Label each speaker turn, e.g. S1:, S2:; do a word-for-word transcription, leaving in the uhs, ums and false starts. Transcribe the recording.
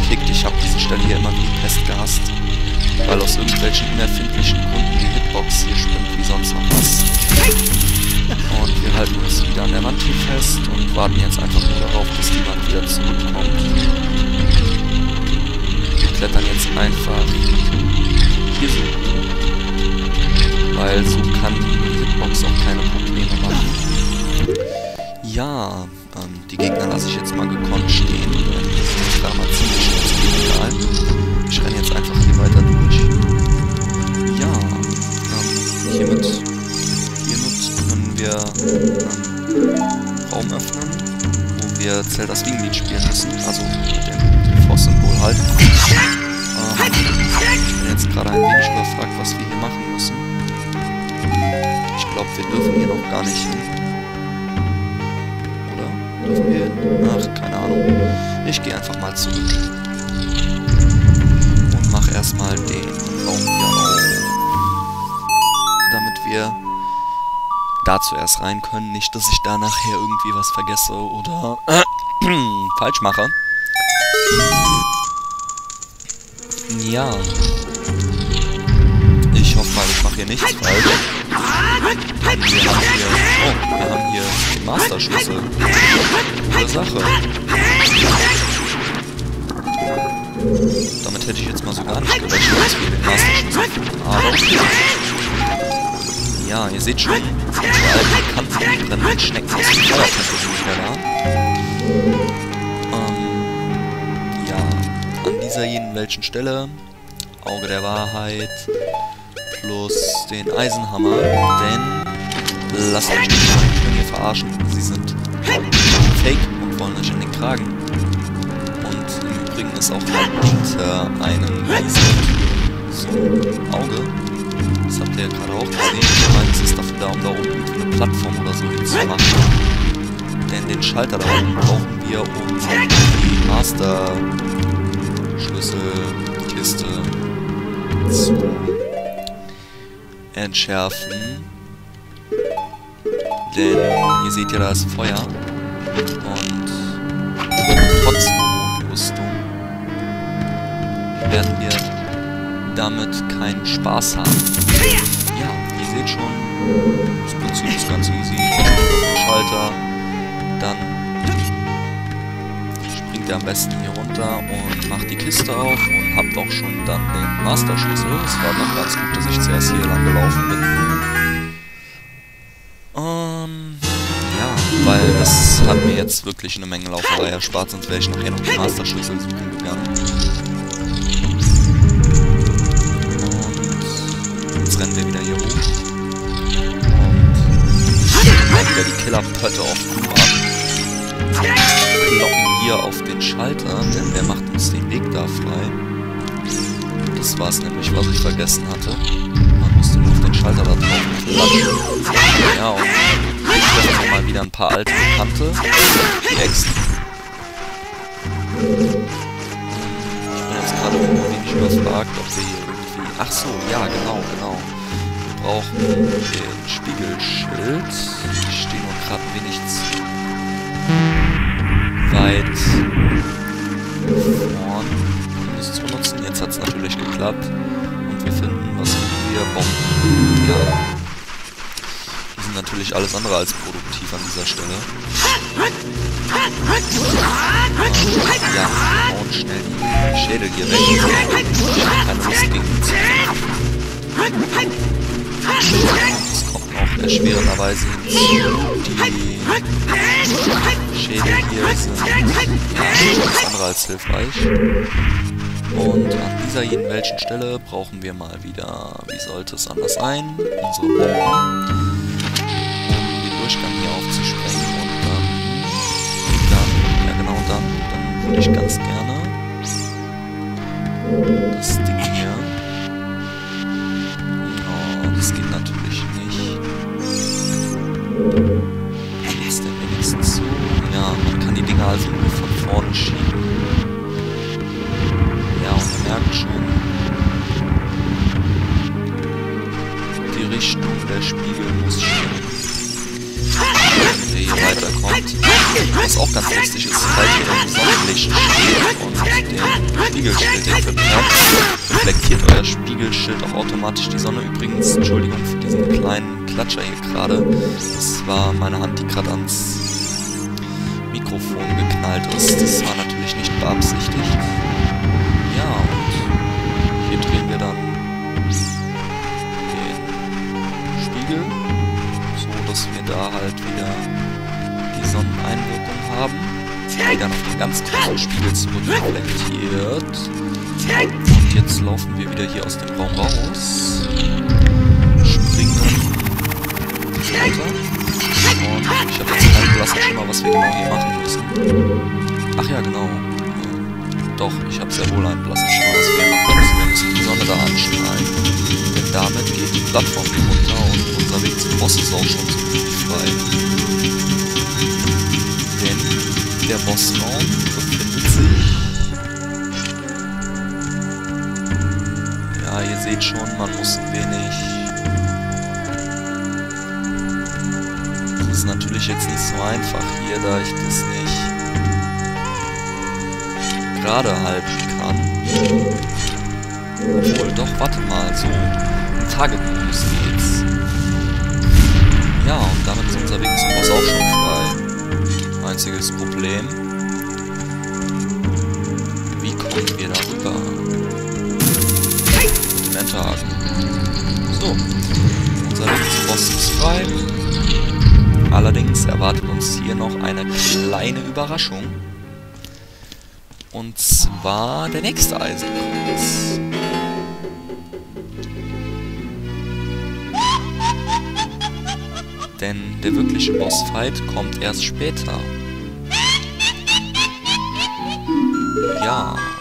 S1: gekickt. Ich habe diese Stelle hier immer wie die Pest gehasst, weil aus irgendwelchen unerfindlichen Gründen die Hitbox hier spinnt wie sonst noch was. Und wir halten uns wieder an der Wand hier fest und warten jetzt einfach nur darauf, bis die Wand wieder zurückkommt. Wir klettern jetzt einfach hier so hoch, weil so kann die Hitbox auch keine Probleme machen. Ja, ähm, die Gegner lasse ich jetzt mal gekonnt stehen, denn die sind da mal ziemlich egal. Ich renne jetzt einfach hier weiter durch. Ja, ähm, hiermit, hiermit können wir ähm, Raum öffnen, wo wir Zeldas Wiegenlied spielen müssen, also mit dem Force-Symbol halt. Ähm, ich bin jetzt gerade ein wenig überfragt, was wir hier machen müssen. Ich glaube, wir dürfen hier noch gar nicht hin. Oder? Dürfen wir hin? Ach, keine Ahnung. Ich gehe einfach mal zurück. Und mache erstmal den Raum hier auf. Damit wir da zuerst rein können. Nicht, dass ich da nachher irgendwie was vergesse oder äh, falsch mache. Ja. Ich hoffe mal, ich mache hier nichts falsch. Wir haben hier... Oh, wir haben hier den Master-Schlüssel. Coole Sache. Damit hätte ich jetzt mal so gar nicht gerechnet, dass wir den Master-Schlüssel finden. Aber okay. Ja, ihr seht schon, unsere alten bekannten brennenden Schnecken aus dem Feuertempel sind wieder da. Ähm, ja, an dieser jeden welchen Stelle, Auge der Wahrheit, plus den Eisenhammer, denn, lasst euch nicht hier verarschen, sie sind fake und wollen euch an den Kragen. Und im Übrigen ist auch hinter einem Riesen so ein Auge. Das habt ihr ja gerade auch gesehen. Ich meine, es ist dafür da, um da oben irgendwie eine Plattform oder so hinzumachen. Denn den Schalter da oben brauchen wir, um die Master-Schlüsselkiste zu entschärfen. Denn ihr seht ja, da ist Feuer. Und trotz Rüstung werden wir damit keinen Spaß haben. Ja, ihr seht schon, das Prinzip ist ganz easy. Drückt auf den Schalter, dann springt ihr am besten hier runter und macht die Kiste auf und habt auch schon dann den Master-Schlüssel. Es war noch ganz gut, dass ich zuerst hier lang gelaufen bin. Ähm, ja, weil das hat mir jetzt wirklich eine Menge Lauferei erspart, sonst wäre ich nachher noch den Master-Schlüssel suchen gegangen. Jetzt rennen wir wieder hier hoch. Und mal wieder die Killerpötte offenbar. Kloppen hier auf den Schalter, denn der macht uns den Weg da frei. Das war es nämlich, was ich vergessen hatte. Man musste nur auf den Schalter da drauf klatschen. Ja, und ich treffe mal wieder ein paar alte Bekannte. Die Echsen. Ich bin jetzt gerade ein wenig überfragt, ob wir hier irgendwie... Ach so, ja, genau, genau. Wir brauchen den Spiegelschild. Ich stehe nur gerade ein wenig zu weit vorn, um das zu benutzen. Jetzt hat es natürlich geklappt. Und wir finden, was wir Bomben. Ja. Die sind natürlich alles andere als produktiv an dieser Stelle. Ja, wir hauen schnell die Schädel hier weg. Ich habe keine Lust gegen die zu kämpfen. Das kommt noch erschwerenderweise hinzu. Die Schädel hier sind ja, alles andere als hilfreich. Und an dieser jeden welchen Stelle brauchen wir mal wieder, wie sollte es anders sein, unsere Bomben, um den Durchgang hier aufzusprengen. Und dann, dann, ja genau dann, dann würde ich ganz gerne das Ding hier. Oh, das geht natürlich nicht. Geht es denn wenigstens so? Ja, man kann die Dinger also nur von vorne schieben. Ja, und man merkt schon, die Richtung der Spiegel muss stimmen. Damit ihr hier weiterkommt. Was auch ganz lustig ist, weil hier im Sonnenlicht steht und den Spiegelschild equipped habt, reflektiert euer Spiegelschild auch automatisch die Sonne. Übrigens, Entschuldigung für diesen kleinen Klatscher hier gerade. Das war meine Hand, die gerade ans Mikrofon geknallt ist. Das war natürlich nicht beabsichtigt. Ja, und hier drehen wir dann den Spiegel, so dass wir da halt wieder die Sonneneinwirkung haben, die dann auf den ganz großen Spiegel zurückreflektiert. Und jetzt laufen wir wieder hier aus dem Raum raus, springen runter. Und ich habe jetzt keinen blassen Schimmer, was wir genau hier machen müssen. Ach ja, genau. Doch, ich habe sehr wohl einen blassen Schimmer, was wir hier machen müssen. Wir müssen die Sonne da anstrahlen. Denn damit geht die Plattform hier runter und unser Weg zum Boss ist auch schon so gut wie frei. Denn der Bossraum befindet sich... Ja, ihr seht schon, man muss ein wenig... Das ist natürlich jetzt nicht so einfach hier, da ich das nicht gerade halten kann. Obwohl, doch, warte mal, so. Im Tagemodus geht's. Ja, und damit ist unser Weg zum Boss auch schon frei. Einziges Problem. Wie kommen wir darüber? Mit dem Enterhaken. So. Unser Weg zum Boss ist frei. Allerdings erwartet uns hier noch eine kleine Überraschung. Und zwar der nächste Eisenkreuz. Denn der wirkliche Bossfight kommt erst später. Ja.